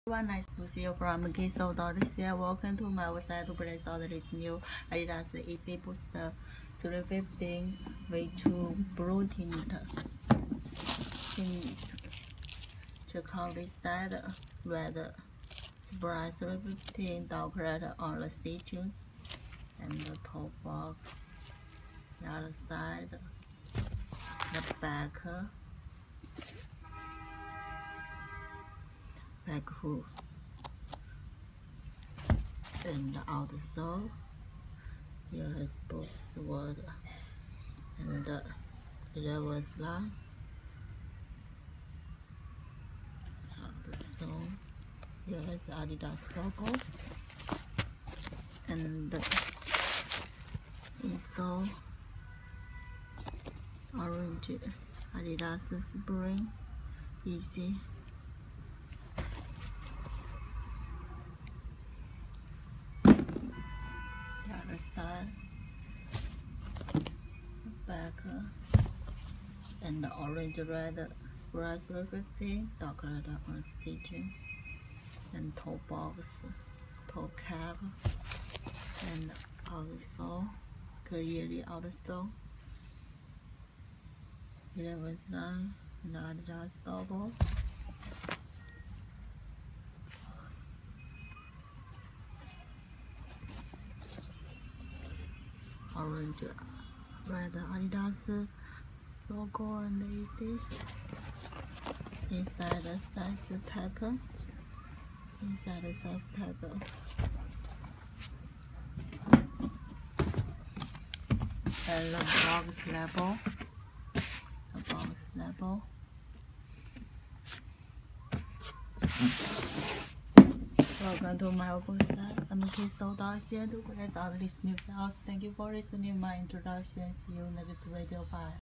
Everyone, nice to see you from Kiso.cl. Welcome to my website to place all this new Adidas Easy Booster 315 V2 Blue Tint. Check out this side, red spray 315 dot red on the stitching, and the top box, the other side, the back hook, and outsole. Here is both word and the reverse line. Outsole. Here is Adidas logo and the insole. Orange Adidas Spring Easy. The other side, back, and the orange red spray 315 dark red on stitching, and top box, top cap, and outsole, clearly outsole. 11th line, and the Adidas logo. Orange red Adidas logo and easy. Inside the size type. Inside the size type. And the box label. The box label. Welcome to my website. I'm Kiso.cl to place all these new styles. Thank you for listening to my introduction. See you next video. Bye.